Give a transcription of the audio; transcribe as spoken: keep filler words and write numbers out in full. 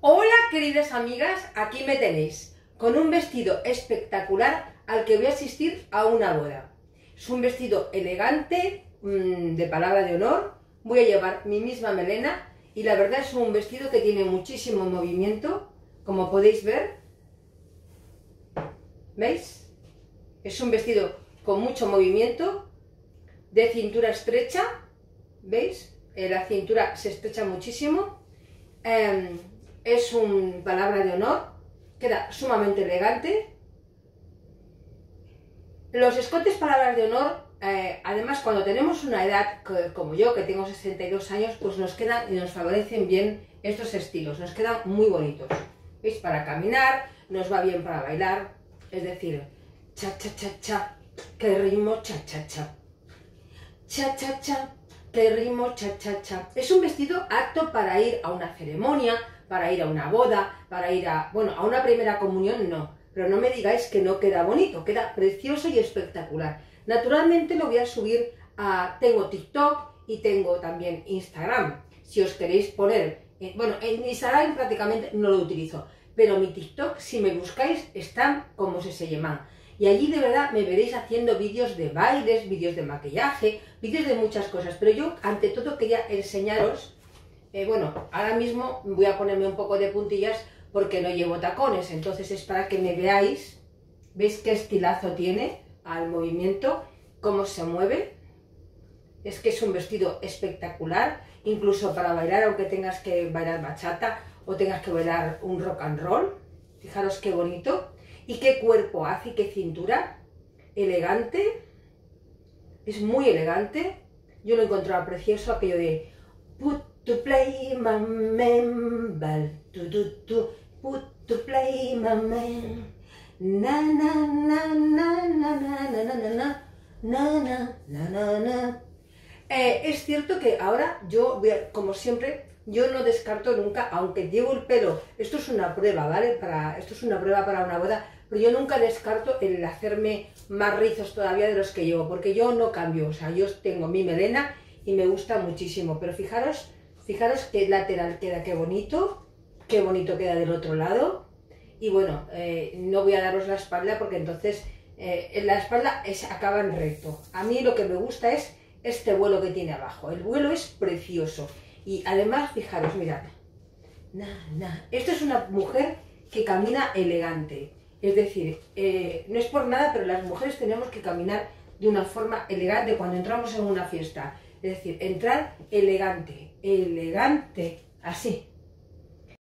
Hola queridas amigas, aquí me tenéis, con un vestido espectacular al que voy a asistir a una boda. Es un vestido elegante, mmm, de palabra de honor, voy a llevar mi misma melena y la verdad es un vestido que tiene muchísimo movimiento, como podéis ver. ¿Veis? Es un vestido con mucho movimiento, de cintura estrecha, ¿veis? Eh, la cintura se estrecha muchísimo. Eh, es un palabra de honor, queda sumamente elegante. Los escotes palabras de honor, eh, además cuando tenemos una edad que, como yo, que tengo sesenta y dos años, pues nos quedan y nos favorecen bien estos estilos, nos quedan muy bonitos. ¿Veis? Para caminar, nos va bien para bailar, es decir, cha cha cha cha, que ritmo cha cha cha. Cha cha cha, que ritmo cha cha cha. Es un vestido apto para ir a una ceremonia, para ir a una boda, para ir a, bueno, a una primera comunión no, pero no me digáis que no queda bonito, queda precioso y espectacular. Naturalmente lo voy a subir a, tengo TikTok y tengo también Instagram, si os queréis poner, eh, bueno, en Instagram prácticamente no lo utilizo, pero mi TikTok, si me buscáis, están como se se llaman. Y allí de verdad me veréis haciendo vídeos de bailes, vídeos de maquillaje, vídeos de muchas cosas. Pero yo ante todo quería enseñaros, eh, bueno, ahora mismo voy a ponerme un poco de puntillas porque no llevo tacones. Entonces es para que me veáis, ¿veis qué estilazo tiene al movimiento? Cómo se mueve. Es que es un vestido espectacular, incluso para bailar, aunque tengas que bailar bachata o tengas que bailar un rock and roll. Fijaros qué bonito. Y qué cuerpo hace y qué cintura, elegante, es muy elegante. Yo lo he encontrado precioso, aquello de put to play my man, tu, tu, tu, put to play my man, na na na na na na na na na na na na na. Eh, es cierto que ahora yo, voy a, como siempre, yo no descarto nunca, aunque llevo el pelo, esto es una prueba, ¿vale? Para, esto es una prueba para una boda, pero yo nunca descarto el hacerme más rizos todavía de los que llevo, porque yo no cambio, o sea, yo tengo mi melena y me gusta muchísimo, pero fijaros, fijaros qué lateral queda, qué bonito, qué bonito queda del otro lado, y bueno, eh, no voy a daros la espalda porque entonces eh, en la espalda es, acaba en recto. A mí lo que me gusta es este vuelo que tiene abajo, el vuelo es precioso. Y además, fijaros, mirad, nah, nah. Esto es una mujer que camina elegante, es decir, eh, no es por nada, pero las mujeres tenemos que caminar de una forma elegante cuando entramos en una fiesta, es decir, entrar elegante, elegante, así.